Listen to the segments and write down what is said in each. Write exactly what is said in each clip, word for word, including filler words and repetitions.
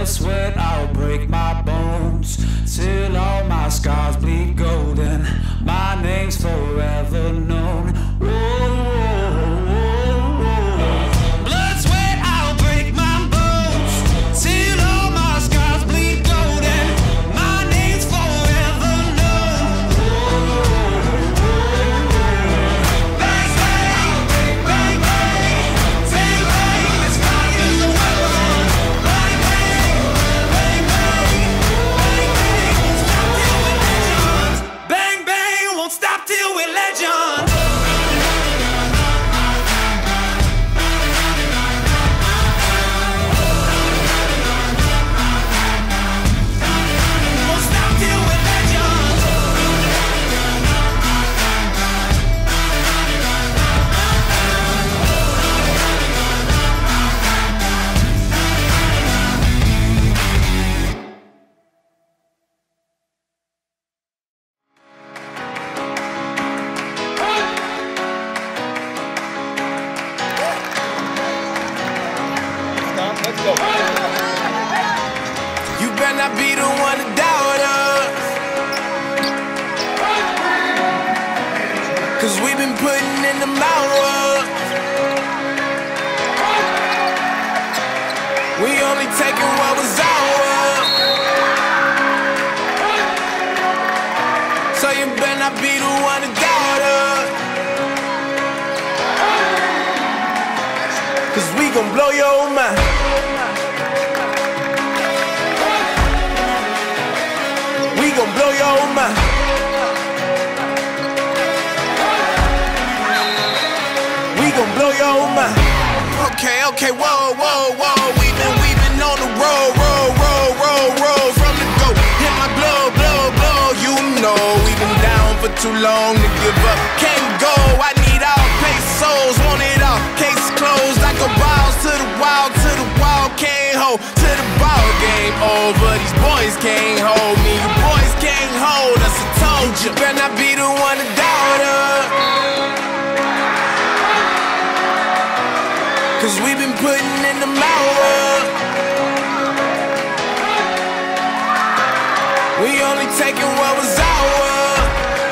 blood, sweat, I'll break my bones till all my scars bleed golden. My name's forever known. Whoa, whoa, whoa, whoa. Blood, sweat, I'll break my bones till all my scars bleed golden. My name's forever known. Whoa, whoa, whoa. Bang, bang, bang, bang, bang, bang. This fire's a weapon. Bang, bang, bang, bang, bang, bang. Bang, bang, won't stop till we're legends. Won't stop till we're legends. You better not be the one to doubt us, 'cause we've been putting in the hours. We only taking what was ours. So you better not be the one to doubt us, 'cause we gon' blow your mind. We gon' blow your mind. We gon' blow your mind. Okay, okay, whoa, whoa, whoa. We been, we been on the road, road, road, road, road. From the go, hit my blow, blow, blow. You know we been down for too long to give up. Can't go, I need all pesos, want it all. Case closed, like a balls to the wall, to the wall. Can't hold to the ball, game over. These boys can't hold me. You boys can't hold us, I told you. Better not be the one to doubt us, 'cause we been putting in the hours. We only taking what was ours.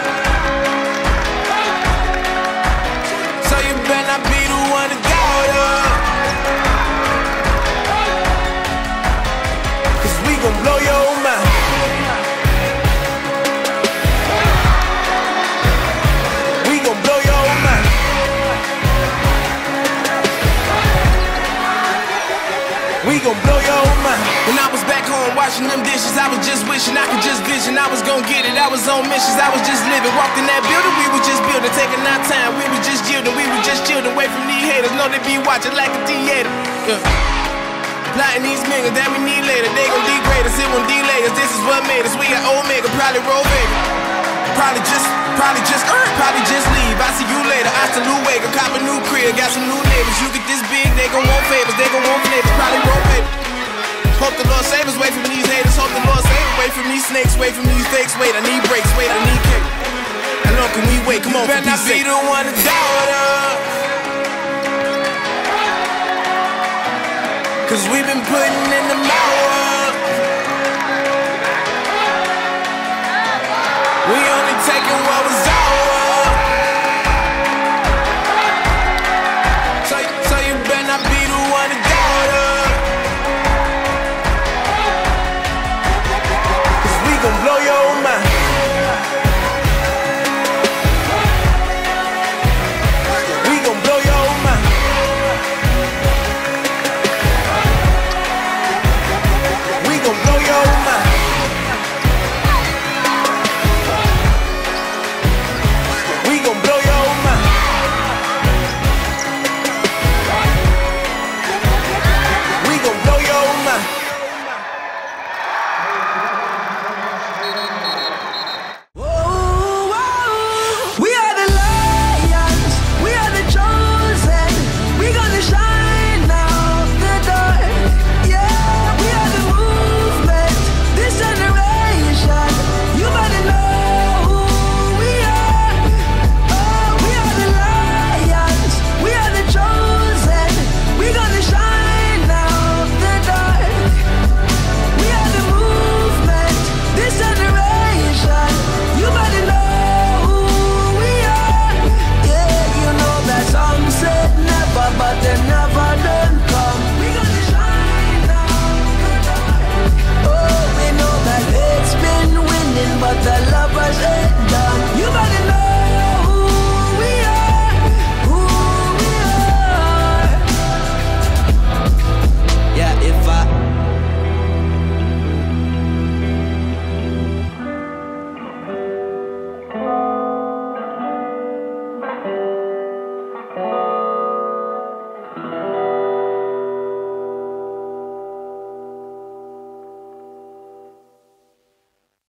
So you better not be the one to doubt us, 'cause we gon' blow your mind. We gon' blow your mind. We gon' blow your mind. When I was back home washing them dishes, I was just wishing I could just vision. I was gon' get it, I was on missions, I was just living. Walked in that building, we were just building, taking our time. We were just yielding, we were just chilling away from these haters. Know they be watching like a theater. Yeah. Plotting these niggas that we need later. They gon' degrade us, it won't delay us. This is what made us. We got Omega, probably roll baby. Probably just, probably just, uh, probably just leave. I see you later. I still new wake, cop a new crib, got some new neighbors. You get this big, they gon' want favors, they gon' want flavors. Probably roll baby. Hope the Lord save us, wait from these haters. Hope the Lord save us, wait from these snakes, wait from these fakes. Wait, I need breaks, wait, I need cake. How long can we wait? Come on, better not be the one to doubt us, 'cause we been putting in the